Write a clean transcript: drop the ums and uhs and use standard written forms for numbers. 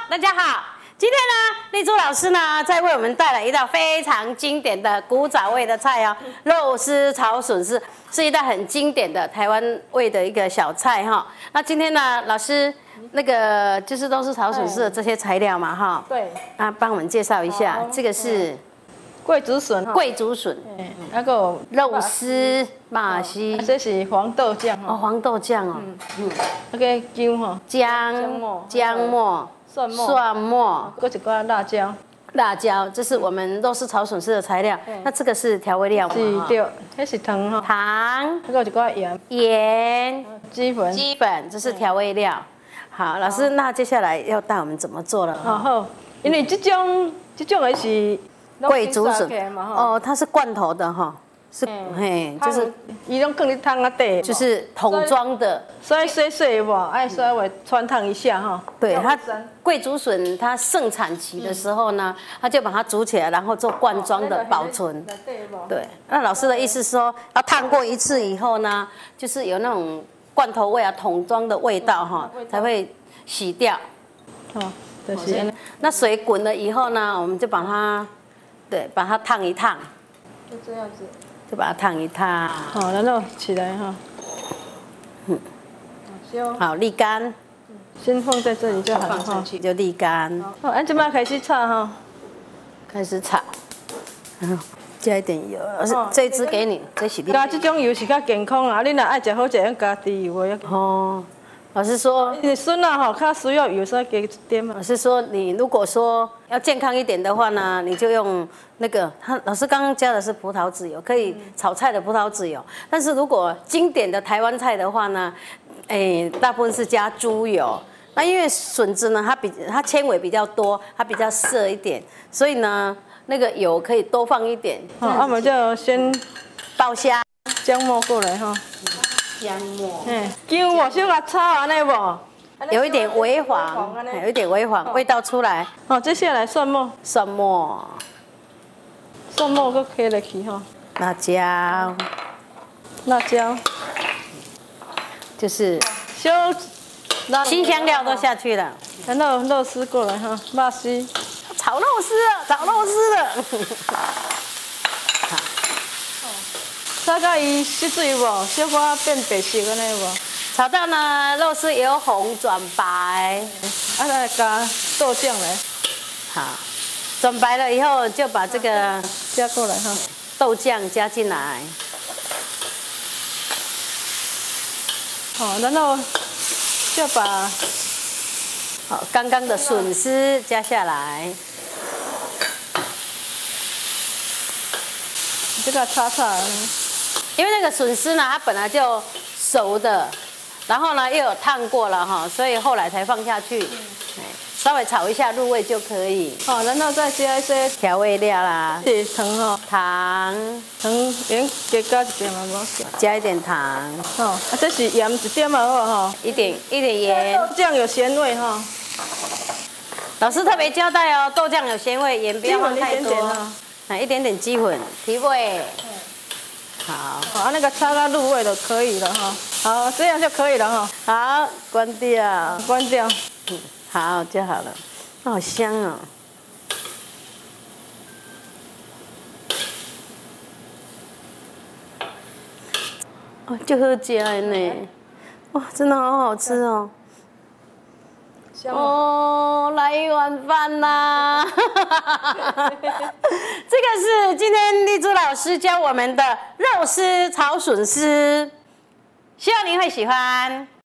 大家好。今天呢，丽珠老师呢，再为我们带来一道非常经典的古早味的菜哦，肉丝炒笋丝，是一道很经典的台湾味的一个小菜哈。那今天呢，老师那个就是肉丝炒笋丝的这些材料嘛哈。 对。 啊，帮我们介绍一下，这个是桂竹笋。 桂竹笋。 那个肉丝马西。 这是黄豆酱哦，黄豆酱哦。 那个姜哈。 姜末。蒜末， 搁一块辣椒。 辣椒，这是我们肉丝炒笋丝的材料。那这个是调味料嘛？ 是对，那是糖哈。 糖， 搁一块盐。 盐， 鸡粉， 这是调味料。好，老师，那接下来要带我们怎么做了？ 好，因为这种的是桂竹笋哦，它是罐头的哈。是，就是伊拢放在汤啊底， 就是桶装的， 所以碎哇，爱稍微穿烫一下哈。 对，它桂竹笋它盛产期的时候呢，它就把它煮起来，然后做罐装的保存。对，那老师的意思是说，要烫过一次以后呢，就是有那种罐头味啊、桶装的味道哈，才会洗掉。 哦，就是。 那水滚了以后呢，我们就把它，把它烫一烫。 就这样子。 就把它烫一烫， 好，然后起来哈， 好沥干， 先放在这里就好了哈， 就沥干。 好，按这边开始炒哈， 开始炒，加一点油，这一支给你，这是你。 加这种油是较健康啊，你若爱食好食，用加猪油的。 哦，老师说， 你笋啊吼，较需要油，所以加一点嘛。 老师说，你如果说要健康一点的话呢，你就用那个，老师刚刚加的是葡萄籽油，可以炒菜的葡萄籽油。但是如果经典的台湾菜的话呢，大部分是加猪油。那因为笋子呢，它纤维比较多，它比较涩一点，所以呢，那个油可以多放一点。 好，那么就先爆虾， 姜末过来哈。 姜末， 姜末先把炒安尼无？ 有一点微黄，有一点微黄，味道出来。 好，接下来蒜末， 蒜末搁开落去哈。辣椒， 就是小新香料都下去了， 然后肉丝过来哈，肉丝， 炒肉丝了。 炒到伊失水无，小可变白色安尼无。 炒到呢，肉丝由红转白， 再加豆酱来。 好，转白了以后就把这个加过来哈， 豆酱加进来。 好，然后就把刚刚的笋丝加下来。 这个炒， 因为那个笋丝呢，它本来就熟的，然后呢又有烫过了哈，所以后来才放下去，稍微炒一下入味就可以。 好，然后再加一些调味料啦， 是糖哈， 糖盐加一点嘛无？ 加一点糖。 哦，这是盐一点嘛好哈， 一点盐。 豆酱有咸味哈。 老师特别交代哦，豆酱有咸味，盐不要放太多。一点点鸡粉提味。 好，那个炒到入味就可以了哈。好，这样就可以了哈。 好，关掉。 关掉。 好就好了。好香哦。就好吃的呢。哇，真的好好吃哦。哦，来一碗饭啦！这个是今天丽珠老师教我们的肉丝炒笋丝，希望您会喜欢。